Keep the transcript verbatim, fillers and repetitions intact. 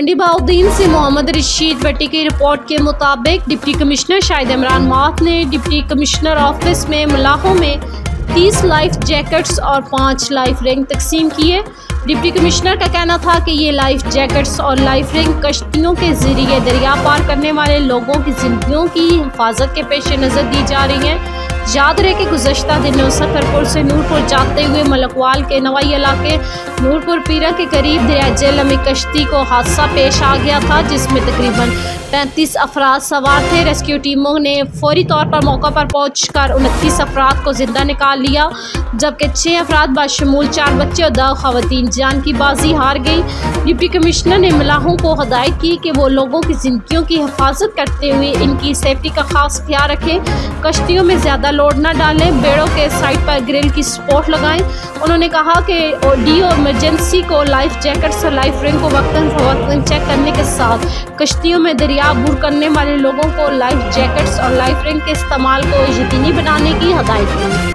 मंडी बहाउद्दीन से मोहम्मद रशीद भट्टी की रिपोर्ट के मुताबिक डिप्टी कमिश्नर शाहिद इमरान मात ने डिप्टी कमिश्नर ऑफिस में मलाहों में तीस लाइफ जैकेट्स और पाँच लाइफ रिंग तकसीम किए। डिप्टी कमिश्नर का कहना था कि ये लाइफ जैकेट्स और लाइफ रिंग कश्तियों के जरिए दरिया पार करने वाले लोगों की जिंदगियों की हिफाजत के पेश नज़र दी जा रही हैं। याद रहे कि गुज़श्ता दिनों सकरपुर से नूरपुर जाते हुए मलकवाल के नवाई इलाके नूरपुर पीरा के करीब दरिया जेल में कश्ती को हादसा पेश आ गया था, जिसमें तकरीबन पैंतीस अफराद सवार थे। रेस्क्यू टीमों ने फौरी तौर पर मौका पर पहुंचकर उनतीस अफराद को जिंदा निकाल लिया, जबकि छः अफराद बाशमूल चार बच्चे और दो खवातीन जान की बाजी हार गई। डिप्टी कमिश्नर ने मलाहों को हदायत की कि वो लोगों की जिंदगियों की हिफाजत करते हुए इनकी सेफ्टी का खास ख्याल रखें, कश्तियों में ज़्यादा लोड न डालें, बेड़ों के साइड पर ग्रिल की सपोर्ट लगाएं। उन्होंने कहा कि डीओ इमरजेंसी को लाइफ जैकेट्स और लाइफ रिंग को वक्तन फवक्तन चेक करने के साथ कश्तियों में दरिया अबूर करने वाले लोगों को लाइफ जैकेट्स और लाइफ रिंग के इस्तेमाल को यकीनी बनाने की हदायत की।